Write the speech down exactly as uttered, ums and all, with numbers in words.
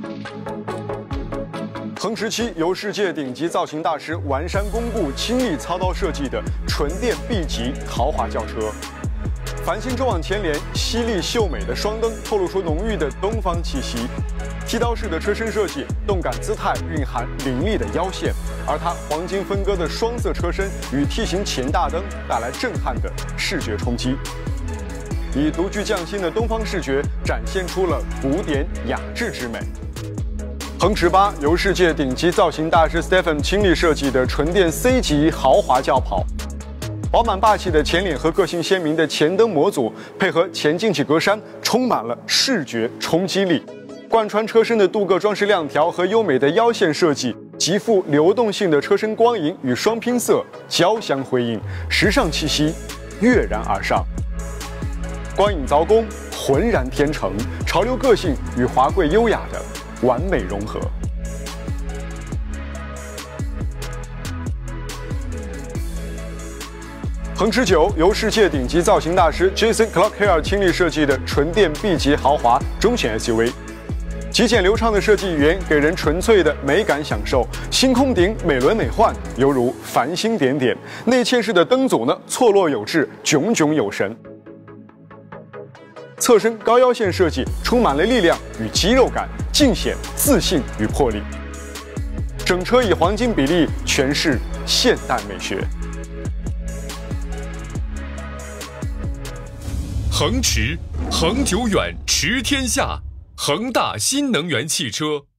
恒驰七由世界顶级造型大师丸山公布亲力操刀设计的纯电 B 级豪华轿车。繁星中网前脸犀利秀美的双灯透露出浓郁的东方气息，剃刀式的车身设计，动感姿态蕴含凌厉的腰线，而它黄金分割的双色车身与 T 型前大灯带来震撼的视觉冲击。 以独具匠心的东方视觉展现出了古典雅致之美。恒驰八由世界顶级造型大师 Stefan 亲力设计的纯电 C 级豪华轿跑，饱满霸气的前脸和个性鲜明的前灯模组，配合前进气格栅，充满了视觉冲击力。贯穿车身的镀铬装饰亮条和优美的腰线设计，极富流动性的车身光影与双拼色交相辉映，时尚气息跃然而上。 光影凿工，浑然天成，潮流个性与华贵优雅的完美融合。恒驰九由世界顶级造型大师 Jason Clockhair 亲力设计的纯电 B 级豪华中型 S U V， 极简流畅的设计语言给人纯粹的美感享受。星空顶美轮美奂，犹如繁星点点。内嵌式的灯组呢，错落有致，炯炯有神。 侧身高腰线设计充满了力量与肌肉感，尽显自信与魄力。整车以黄金比例诠释现代美学。 恒驰，恒久远，驰天下。恒大新能源汽车。